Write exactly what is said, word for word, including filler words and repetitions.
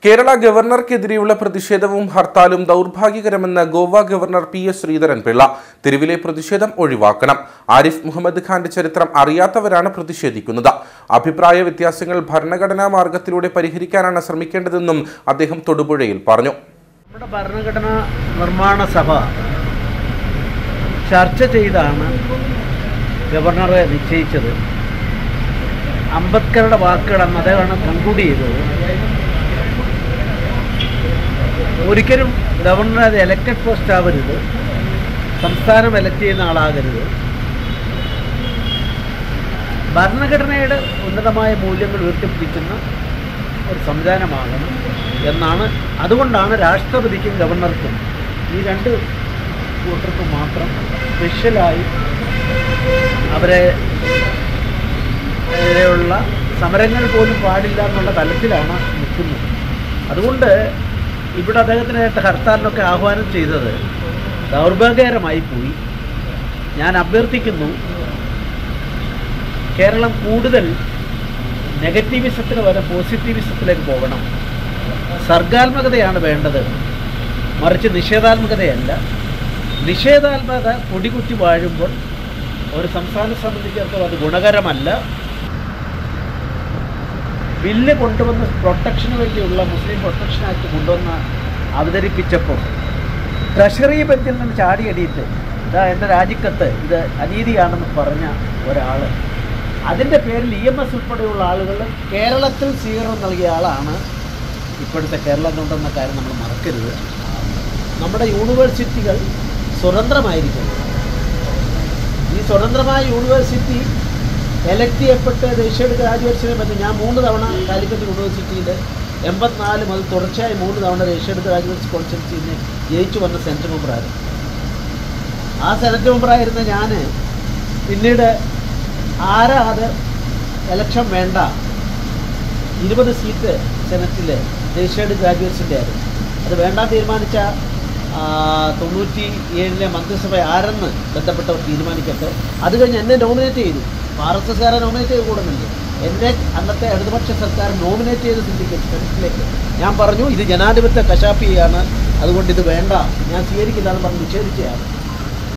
കേരള ഗവർണർക്കെതിരെയുള്ള പ്രതിഷേധവും ഹർത്താലും ദൗർഭാഗ്യകരമെന്ന് Goa governor P S Sreedharan Pillai. തെരുവിലെ പ്രതിഷേധം ഒഴിവാക്കണം. ആരിഫ് മുഹമ്മദ് ഖാന്റെ ചരിത്രം അറിയാത്തവരാണ് പ്രതിഷേധിക്കുന്നത്. അഭിപ്രായ വ്യത്യാസങ്ങൾ ഭരണഘടനാ മാർഗത്തിലൂടെ പരിഹരിക്കാനാണ് ശ്രമിക്കേണ്ടതെന്നും അദ്ദേഹം തൊടുപുഴയിൽ പറഞ്ഞു. നമ്മുടെ ഭരണഘടനാ നിർമ്മാണ സഭ ചർച്ച ചെയ്താണ് ഗവർണറെ നിശ്ചയിച്ചത്. അംബേദ്കറുടെ വാക്കുകളെന്ന് അദ്ദേഹമാണ് കൺക്ലൂഡ് ചെയ്തത്. ഒരിക്കലും ഗവർണർ അത് എലക്റ്റഡ് പോസ്റ്റ് ആവരുത്, സംസ്ഥാനം എലക്ട് ചെയ്യുന്ന ആളാകരുത്. ഭരണഘടനയുടെ ഉന്നതമായ മൂല്യങ്ങൾ ഉയർത്തിപ്പിടിക്കുന്ന ഒരു സംവിധാനമാകണം എന്നാണ്. അതുകൊണ്ടാണ് രാഷ്ട്രപതിക്കും ഗവർണർക്കും ഈ രണ്ട് കൂട്ടർക്കും മാത്രം സ്പെഷ്യലായി അവരെ ഉള്ള സമരങ്ങൾ പോലും പാടില്ല എന്നുള്ള തലത്തിലാണ് നിൽക്കുന്നത്. അതുകൊണ്ട് ഇവിടെ അദ്ദേഹത്തിനായിട്ട് ഹർത്താലിനൊക്കെ ആഹ്വാനം ചെയ്തത് ദൗർഭാഗ്യകരമായി പോയി. ഞാൻ അഭ്യർത്ഥിക്കുന്നു, കേരളം കൂടുതൽ നെഗറ്റീവിസത്തിന് പകരം പോസിറ്റീവിസത്തിലേക്ക് പോകണം. സർഗാത്മകതയാണ് വേണ്ടത്, മറിച്ച് നിഷേധാത്മകതയല്ല. നിഷേധാത്മകത പൊടികുത്തി വാഴുമ്പോൾ ഒരു സംസ്ഥാനത്തെ സംബന്ധിച്ചിടത്തോളം അത് ഗുണകരമല്ല. ബില്ല് കൊണ്ടുവന്ന് പ്രൊട്ടക്ഷന് വേണ്ടിയുള്ള മുസ്ലിം പ്രൊട്ടക്ഷൻ ആക്ട് കൊണ്ടുവന്ന് അവതരിപ്പിച്ചപ്പോൾ ട്രഷറി ബെഞ്ചിൽ നിന്ന് ചാടിയടിയിട്ട് ഇതാ എൻ്റെ രാജിക്കത്ത് ഇത് അനീതിയാണെന്ന് പറഞ്ഞ ഒരാൾ, അതിൻ്റെ പേരിൽ ഇ എം എസ് ഉൾപ്പെടെയുള്ള ആളുകൾ കേരളത്തിൽ സ്വീകരണം നൽകിയ ആളാണ് ഇപ്പോഴത്തെ കേരളം കൊണ്ടെന്ന കാര്യം നമ്മൾ മറക്കരുത്. നമ്മുടെ യൂണിവേഴ്സിറ്റികൾ സ്വതന്ത്രമായിരിക്കും. ഈ സ്വതന്ത്രമായ യൂണിവേഴ്സിറ്റി എലക്ട് ചെയ്യപ്പെട്ട് ദേശീയ ഗ്രാജുവേറ്റ്സിനെ പറ്റി ഞാൻ മൂന്ന് തവണ കാലിക്കറ്റ് യൂണിവേഴ്സിറ്റിയിൽ എൺപത്തിനാല് മുതൽ തുടർച്ചയായി മൂന്ന് തവണ ദേശീയ ഗ്രാജുവേറ്റ്സ് കോൺസ്റ്റൻസിയിൽ നിന്ന് ജയിച്ചു വന്ന സെനറ്റ് മെമ്പറായിരുന്നു. ആ സെനറ്റ് മെമ്പറായിരുന്ന ഞാൻ പിന്നീട് ആരാ അത് എലക്ഷൻ വേണ്ട ഇരുപത് സീറ്റ് സെനറ്റിൽ ദേശീയ ഗ്രാജുവേറ്റ്സിൻ്റെ ആയിരുന്നു. അത് വേണ്ടാൻ തീരുമാനിച്ച തൊണ്ണൂറ്റി ഏഴിലെ മന്ത്രിസഭ ആരെന്ന് ബന്ധപ്പെട്ടവർ തീരുമാനിക്കട്ടെ. അത് കഴിഞ്ഞ് എന്നെ നോമിനേറ്റ് ചെയ്തു. ആർ എസ് എസ്കാരെ നോമിനേറ്റ് ചെയ്ത് കൂടുന്നില്ല, എന്നെ അന്നത്തെ ഇടതുപക്ഷ സർക്കാർ നോമിനേറ്റ് ചെയ്ത് സിൻഡിക്കേറ്റ് സെനറ്റിലേക്ക്. ഞാൻ പറഞ്ഞു ഇത് ജനാധിപത്യ കശാപ്പിയാണ്, അതുകൊണ്ട് ഇത് വേണ്ട, ഞാൻ സ്വീകരിക്കില്ല എന്ന് പറഞ്ഞ് നിഷേധിച്ചതാണ്.